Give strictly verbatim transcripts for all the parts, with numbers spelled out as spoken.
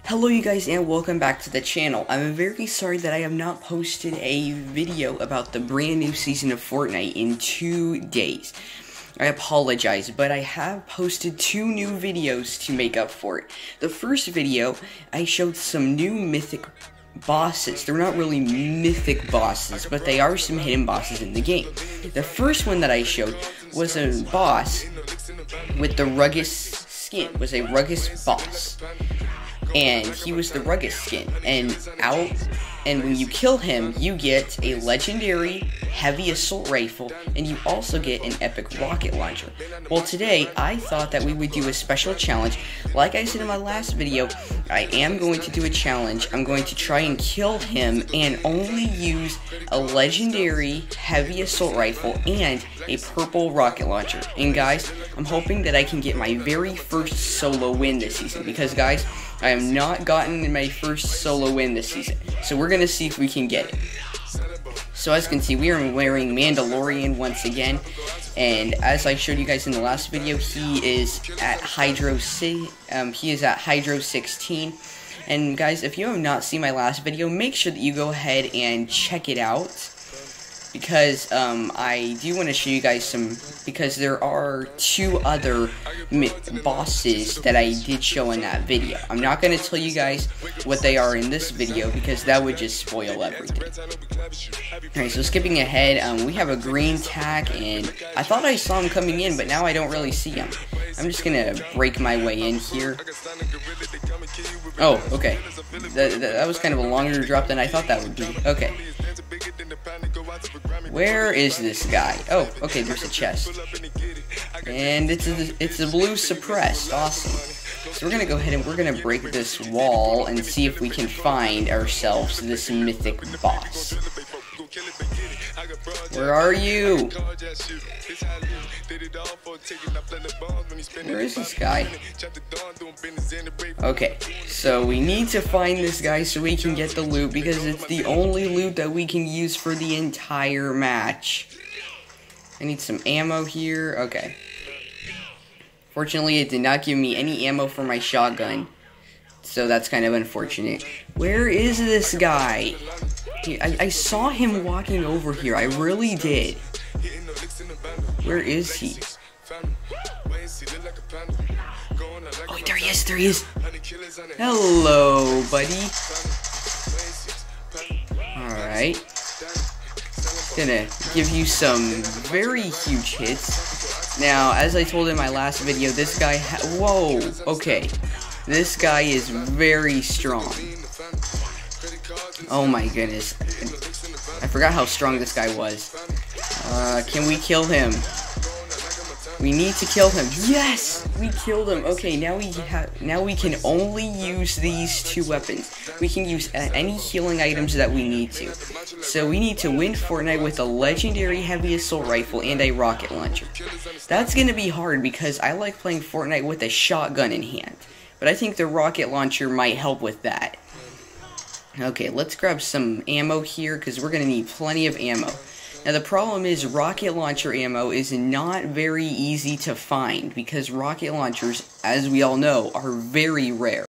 Hello you guys and welcome back to the channel. I'm very sorry that I have not posted a video about the brand new season of Fortnite in two days. I apologize, but I have posted two new videos to make up for it. The first video, I showed some new mythic bosses. They're not really mythic bosses, but they are some hidden bosses in the game. The first one that I showed was a boss with the Rugged skin, was a Rugged boss. And he was the Rugged skin, and out, and when you kill him, you get a legendary heavy assault rifle, and you also get an epic rocket launcher. Well, today, I thought that we would do a special challenge. Like I said in my last video, I am going to do a challenge. I'm going to try and kill him, and only use a legendary heavy assault rifle, and a purple rocket launcher. And guys, I'm hoping that I can get my very first solo win this season, because guys, I have not gotten my first solo win this season, so we're gonna see if we can get it. So as you can see, we are wearing Mandalorian once again, and as I showed you guys in the last video, he is at Hydro si um, he is at Hydro sixteen. And guys, if you have not seen my last video, make sure that you go ahead and check it out, because um, I do want to show you guys some, because there are two other bosses that I did show in that video. I'm not going to tell you guys what they are in this video, because that would just spoil everything. Alright, so skipping ahead, um, we have a green tack, and I thought I saw him coming in, but now I don't really see him. I'm just going to break my way in here. Oh, okay. That, that was kind of a longer drop than I thought that would be. Okay. Where is this guy? Oh, okay, there's a chest. And it's a, it's a blue suppressed. Awesome. So we're going to go ahead and we're going to break this wall and see if we can find ourselves this mythic boss. Where are you? Where is this guy? Okay, so we need to find this guy so we can get the loot, because it's the only loot that we can use for the entire match. I need some ammo here. Okay. Fortunately, it did not give me any ammo for my shotgun, so that's kind of unfortunate. Where is this guy? I, I saw him walking over here. I really did. Where is he? Oh, there he is. There he is. Hello, buddy. Alright. Gonna give you some very huge hits. Now, as I told in my last video, this guy ha- Whoa. Okay. This guy is very strong. Oh my goodness. I forgot how strong this guy was. Uh, can we kill him? We need to kill him. Yes! We killed him. Okay, now we have now we can only use these two weapons. We can use any healing items that we need to. So we need to win Fortnite with a legendary heavy assault rifle and a rocket launcher. That's gonna be hard because I like playing Fortnite with a shotgun in hand. But I think the rocket launcher might help with that. Okay, let's grab some ammo here, because we're going to need plenty of ammo. Now, the problem is rocket launcher ammo is not very easy to find, because rocket launchers, as we all know, are very rare.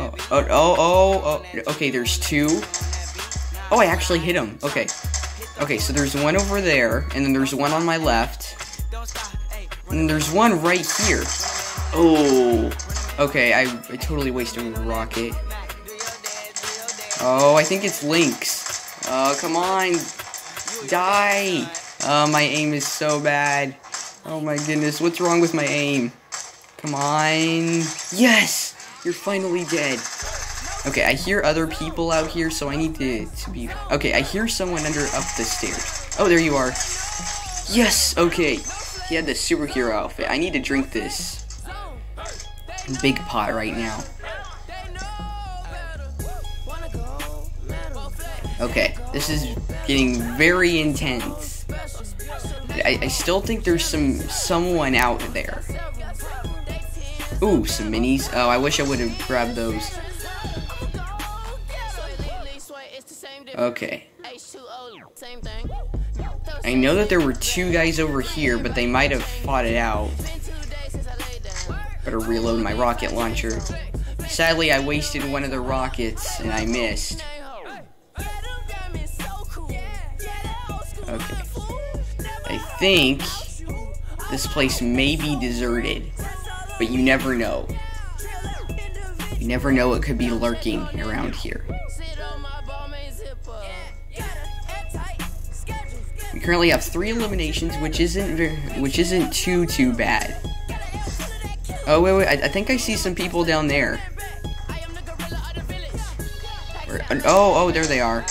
Oh, oh, oh, oh, oh, okay, there's two. Oh, I actually hit him. Okay. Okay, so there's one over there, and then there's one on my left. And then there's one right here. Oh. Okay, I, I totally wasted a rocket. Oh, I think it's Lynx. Oh, come on. Die. Oh, my aim is so bad. Oh my goodness, what's wrong with my aim? Come on. Yes! You're finally dead. Okay, I hear other people out here, so I need to, to be... Okay, I hear someone under up the stairs. Oh, there you are. Yes! Okay. He had the superhero outfit. I need to drink this big pot right now. Okay, this is getting very intense. I, I still think there's some someone out there. Ooh, some minis. Oh, I wish I would have grabbed those. Okay. I know that there were two guys over here, but they might have fought it out. Better reload my rocket launcher. Sadly, I wasted one of the rockets, and I missed. Okay. I think this place may be deserted, but you never know. You never know what could be lurking around here. We currently have three eliminations, which isn't very, which isn't too too bad. Oh wait, wait! I, I think I see some people down there. Where, oh, oh, there they are.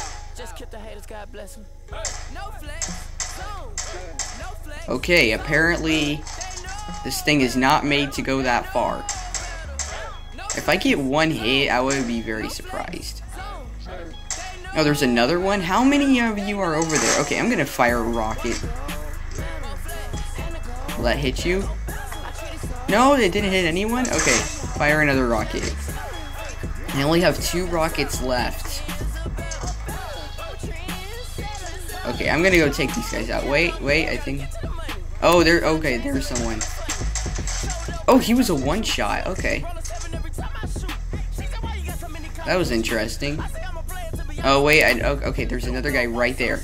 Okay, apparently this thing is not made to go that far. If I get one hit, I would be very surprised. Oh, there's another one? How many of you are over there? Okay, I'm gonna fire a rocket. Will that hit you? No, it didn't hit anyone? Okay, fire another rocket. I only have two rockets left. Okay, I'm gonna go take these guys out. Wait, wait, I think... Oh, there, okay, there's someone. Oh, he was a one-shot, okay. That was interesting. Oh, wait, I, okay, there's another guy right there.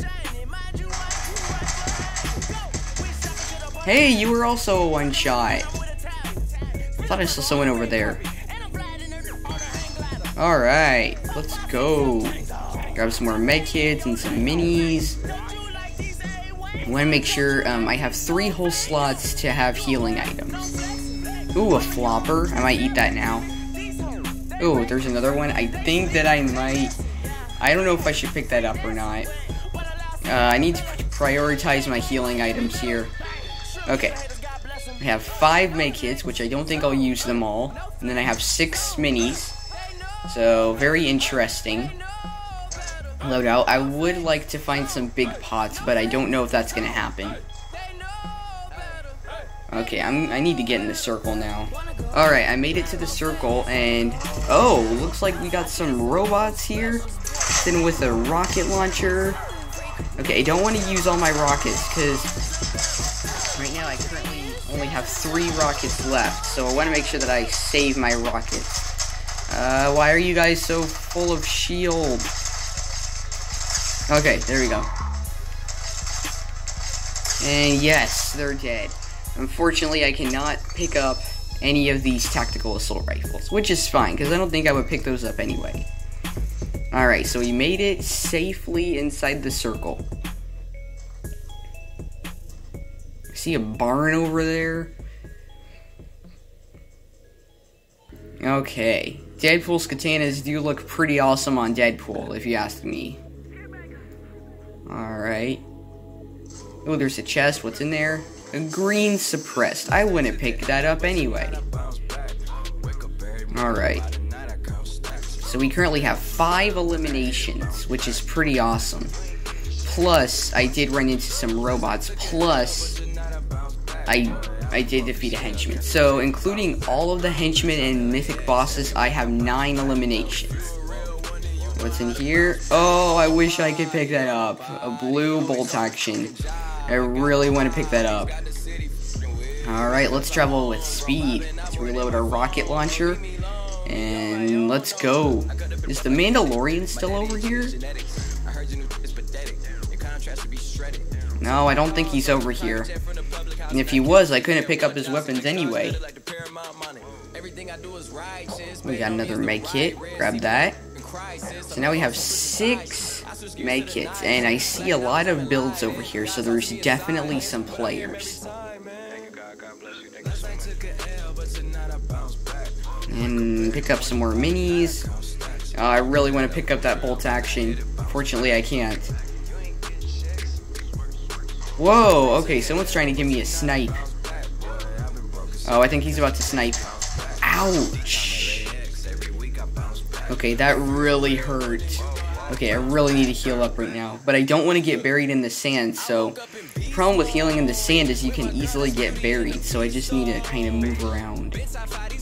Hey, you were also a one-shot. I thought I saw someone over there. Alright, let's go. Grab some more med kits and some minis. I want to make sure um, I have three whole slots to have healing items. Ooh, a flopper. I might eat that now. Ooh, there's another one. I think that I might... I don't know if I should pick that up or not. Uh, I need to prioritize my healing items here. Okay. I have five med kits, which I don't think I'll use them all. And then I have six minis. So, very interesting. Loadout. I would like to find some big pots, but I don't know if that's gonna happen. Okay, I'm, I need to get in the circle now. Alright, I made it to the circle, and... Oh, looks like we got some robots here. Then with a rocket launcher. Okay, I don't want to use all my rockets, because... Right now I currently only have three rockets left, so I want to make sure that I save my rockets. Uh, why are you guys so full of shield? Okay, there we go. And yes, they're dead. Unfortunately, I cannot pick up any of these tactical assault rifles, which is fine, because I don't think I would pick those up anyway. Alright, so we made it safely inside the circle. I see a barn over there. Okay. Deadpool's katanas do look pretty awesome on Deadpool, if you ask me. Alright. Oh, there's a chest. What's in there? A green suppressed. I wouldn't pick that up anyway. Alright. So we currently have five eliminations, which is pretty awesome. Plus, I did run into some robots. Plus, I I did defeat a henchman. So, including all of the henchmen and mythic bosses, I have nine eliminations. What's in here? Oh, I wish I could pick that up. A blue bolt action. I really want to pick that up. Alright, let's travel with speed. Let's reload our rocket launcher. And let's go. Is the Mandalorian still over here? No, I don't think he's over here. And if he was, I couldn't pick up his weapons anyway. We got another med kit. Grab that. So now we have six med kits. And I see a lot of builds over here, so there's definitely some players. And pick up some more minis. Uh, I really want to pick up that bolt action. Fortunately, I can't. Whoa, okay, someone's trying to give me a snipe. Oh, I think he's about to snipe. Ouch. Okay, that really hurt. Okay, I really need to heal up right now. But I don't want to get buried in the sand, so... The problem with healing in the sand is you can easily get buried, so I just need to kind of move around. Here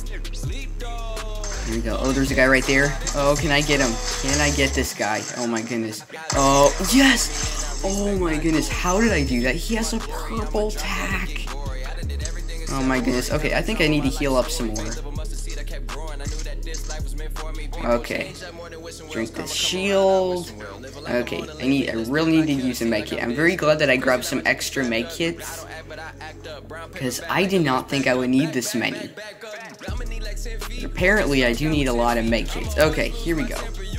we go. Oh, there's a guy right there. Oh, can I get him? Can I get this guy? Oh my goodness. Oh, yes! Oh my goodness, how did I do that? He has a purple tack. Oh my goodness. Okay, I think I need to heal up some more. Okay. Drink this shield. Okay, I need I really need to use a med kit. I'm very glad that I grabbed some extra med kits, because I did not think I would need this many. But apparently I do need a lot of med kits. Okay, here we go.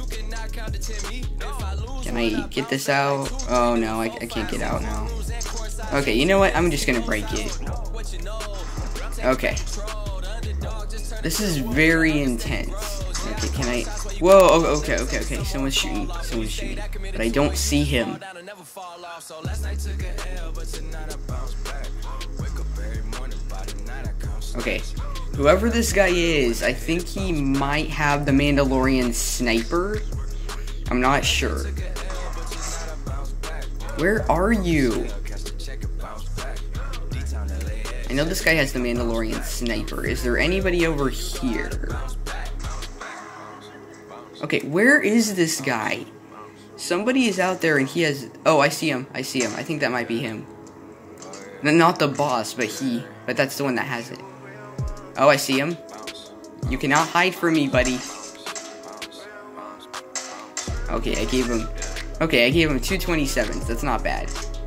Can I get this out? Oh no, I, I can't get out now. Okay, you know what? I'm just gonna break it. Okay. This is very intense. Okay, can I... Whoa, oh, okay, okay, okay. Someone's shooting. Someone's shooting. But I don't see him. Okay. Whoever this guy is, I think he might have the Mandalorian sniper. I'm not sure. Where are you? I know this guy has the Mandalorian sniper. Is there anybody over here? Okay, where is this guy? Somebody is out there and he has... Oh, I see him. I see him. I think that might be him. Not the boss, but he. But that's the one that has it. Oh, I see him. You cannot hide from me, buddy. Okay, I gave him... Okay, I gave him two twenty-sevens. That's not bad.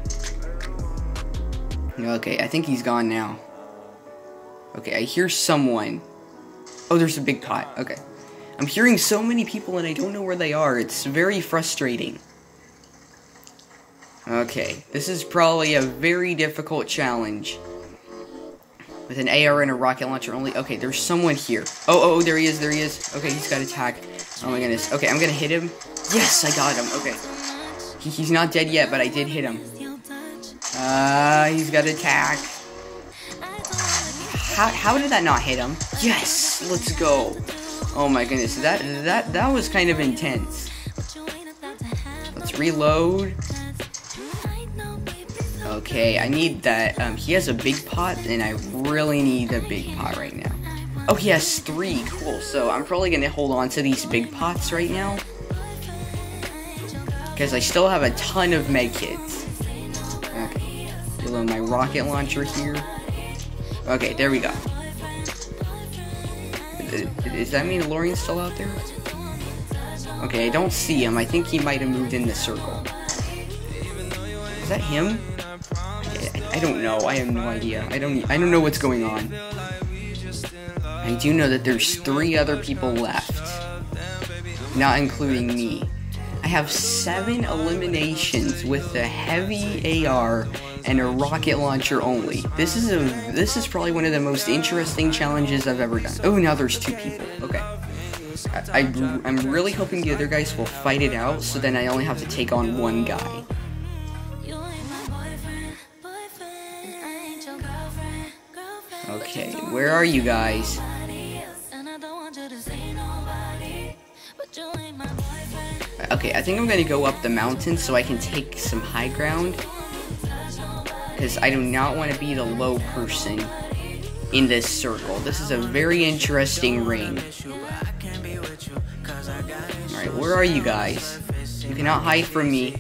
Okay, I think he's gone now. Okay, I hear someone. Oh, there's a big pot. Okay. I'm hearing so many people and I don't know where they are. It's very frustrating. Okay, this is probably a very difficult challenge. With an A R and a rocket launcher only. Okay, there's someone here. Oh, oh, there he is, there he is. Okay, he's got attack. Oh my goodness. Okay, I'm gonna hit him. Yes, I got him. Okay. He, he's not dead yet, but I did hit him. Uh, he's got attack. How, how did that not hit him? Yes, let's go. Oh my goodness, that, that, that was kind of intense. Let's reload. Okay, I need that. Um, he has a big pot, and I really need a big pot right now. Oh, he has three. Cool. So I'm probably gonna hold on to these big pots right now, because I still have a ton of med kits. Okay, reload my rocket launcher here. Okay, there we go. Is that Mandalorian still out there? Okay, I don't see him. I think he might have moved in the circle. Is that him? I don't know. I have no idea. I don't. I don't know what's going on. I do know that there's three other people left, not including me. I have seven eliminations with a heavy A R and a rocket launcher only. This is a. This is probably one of the most interesting challenges I've ever done. Oh, now there's two people. Okay. I, I I'm really hoping the other guys will fight it out, so then I only have to take on one guy. Okay, where are you guys? Okay, I think I'm gonna go up the mountain so I can take some high ground, because I do not want to be the low person in this circle. This is a very interesting ring. Alright, where are you guys? You cannot hide from me.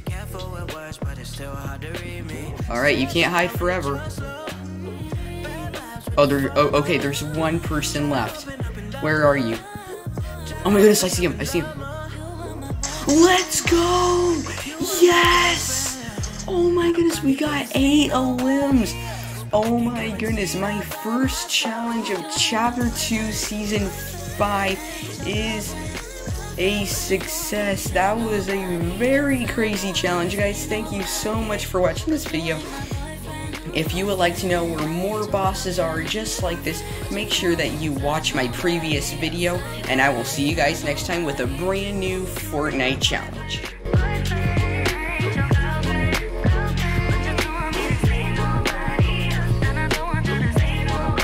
Alright, you can't hide forever. Oh, there. Oh, okay, there's one person left. Where are you? Oh my goodness, I see him, I see him. Let's go! Yes! Oh my goodness, we got eight limbs. Oh my goodness, my first challenge of Chapter two Season five is a success. That was a very crazy challenge, guys. Thank you so much for watching this video. If you would like to know where more bosses are just like this, make sure that you watch my previous video, and I will see you guys next time with a brand new Fortnite challenge.